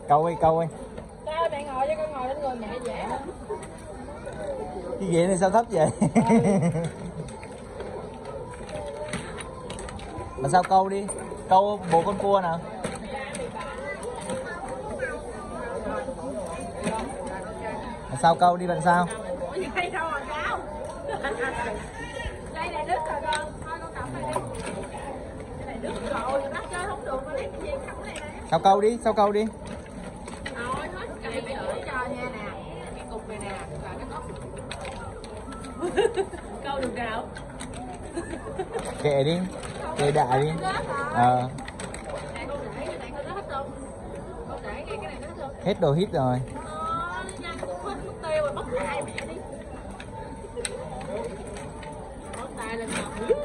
Câu đi, câu đi. Sao mẹ ngồi cho con ngồi lên người mẹ dễ hơn. Cái ghế này sao thấp vậy? Mà sao câu đi, câu bộ con cua nào. Mà sao câu đi bạn sao? Dây đâu rồi sao? Dây này đứt rồi con, thôi con cầm này đi. Cái này đứt rồi, bắt chơi không được, con lấy cái gì cắm này nè. Sao câu đi, sao câu đi. Thôi hết cây phải chữa cho nha nè. Cái cục này nè, và cái ốc. Câu được nào? Kệ đi, kệ đại đi. Hết đồ hít rồi. Tiêu rồi, mất tay mẹ đi. Mất tay lên ngọc.